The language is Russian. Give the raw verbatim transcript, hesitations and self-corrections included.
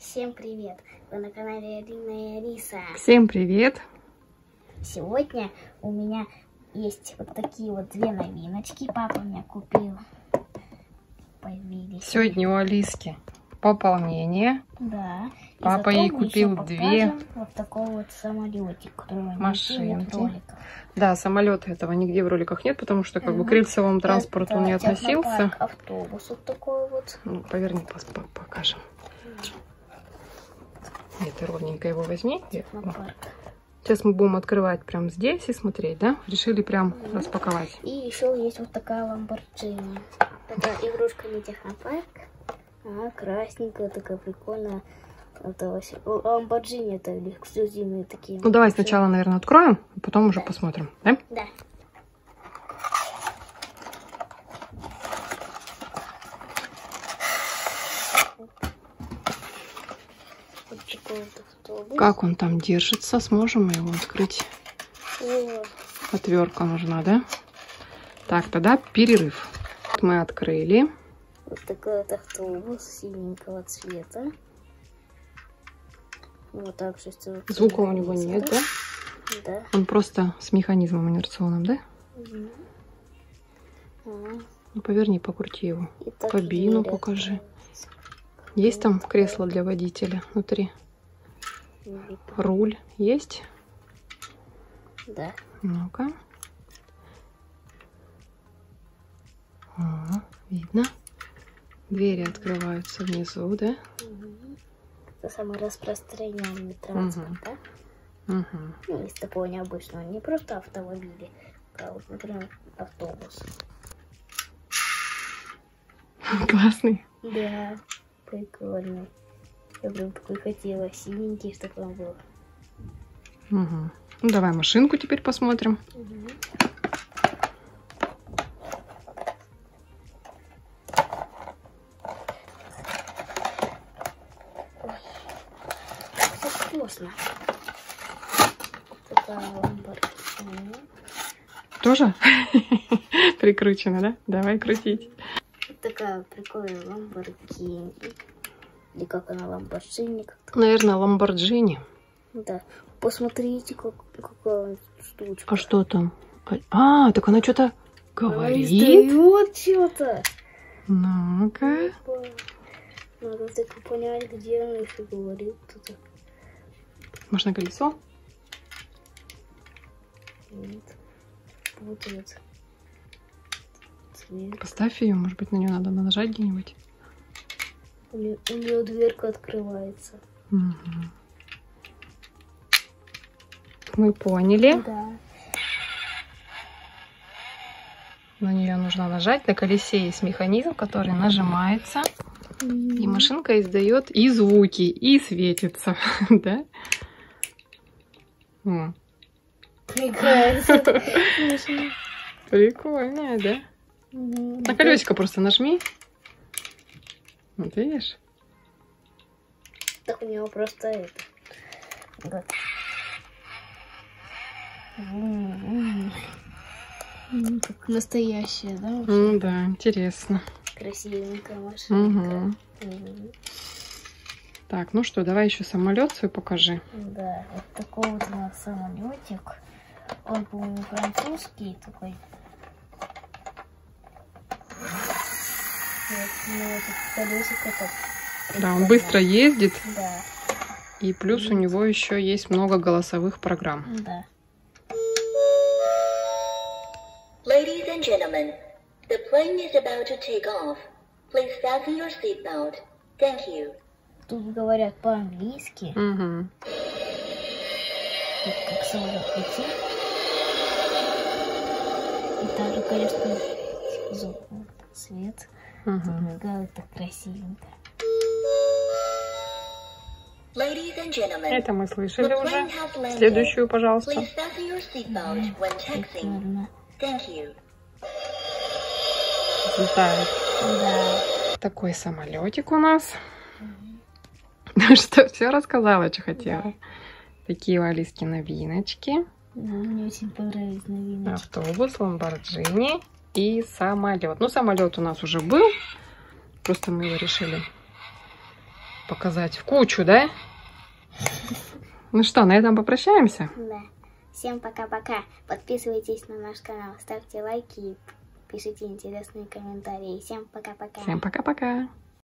Всем привет! Вы на канале Алина и Алиса. Всем привет! Сегодня у меня есть вот такие вот две новиночки. Папа мне купил. Появились. Сегодня у Алиски пополнение. Да. И Папа ей купил две вот такой вот самолетик, который машинки. Да, самолета этого нигде в роликах нет, потому что как бы к рельсовому транспорту Это не относился. Автобус вот такой вот. Ну, поверни, покажем. Нет, ты ровненько его возьми. Сейчас мы будем открывать прям здесь и смотреть, да? Решили прям mm-hmm. распаковать. И еще есть вот такая ламборджини. Такая игрушка не технопарк. Она красненькая, такая прикольная. Это вообще... Ламборджини это эксклюзивные такие. Ну давай сначала, наверное, откроем, а потом уже да. посмотрим, да? Да. Как он там держится? Сможем мы его открыть? О. Отвертка нужна, да? Так, тогда перерыв. Мы открыли. Вот такой вот автобус синенького цвета. Вот так же. Звука у него нет, да? Да. Он просто с механизмом инерционным, да? Угу. А. Ну, поверни, покрути его. Кабину покажи. Есть там кресло для водителя внутри? Руль есть? Да. Ну-ка. Видно. Двери открываются внизу, да? Угу. Это самый распространенный транспорт, угу. да? Угу. Ну, из такого необычного. Не просто автомобили, а вот, например, автобус. Классный. Да, прикольный. Я прям такой хотела, синенький, чтобы он был. Угу. Ну, давай машинку теперь посмотрим. Угу. Ой, вкусно. Такая ламборджини. Тоже прикручена, да? Давай крутить. Такая прикольная ламборджини. Или как она, ламборджини? Наверное, ламборджини. Да. Посмотрите, как, какая штучка. А что там? А, так она что-то говорит. Издает что-то. Ну-ка. Надо так понять, где она еще говорит. Можно колесо? Нет. Вот это. Цвет. Поставь ее, может быть, на нее надо нажать где-нибудь. У нее, у нее дверка открывается. Угу. Мы поняли. Да. На нее нужно нажать. На колесе есть механизм, который нажимается. Mm. И машинка издает и звуки, и светится. Да? Прикольно, да? На колесико просто нажми. Вот видишь? Так у него просто это. Вот. Как настоящая, да? Mm, да, интересно. Красивенькая машинка. Угу. Угу. Так, ну что, давай еще самолет свой покажи. Да, вот такой вот у нас самолетик. Он, по-моему, французский такой. Вот, ну, это колесико так. Да, он быстро ездит. Да. И плюс mm-hmm. у него еще есть много голосовых программ. Да. Ladies and gentlemen, the plane is about to take off. Please fasten your seatbelt. Thank you. Тут говорят по-английски. Угу. Как самолет летит. И также колесный звук, свет. Угу. Мигает так красивенько. Ladies and gentlemen, это мы слышали уже. Следующую, пожалуйста. Please fasten your seatbelt when taxiing. Thank you. Взлетает. Да. Такой самолетик у нас. Ну что, все рассказала, что хотела. Да. Такие у Алиски новиночки. Да, мне очень понравились новиночки. Автобус, ламборджини и самолет. Ну, самолет у нас уже был. Просто мы его решили показать в кучу, да? Ну что, на этом попрощаемся? Да. Всем пока-пока. Подписывайтесь на наш канал, ставьте лайки и пишите интересные комментарии. Всем пока-пока. Всем пока-пока.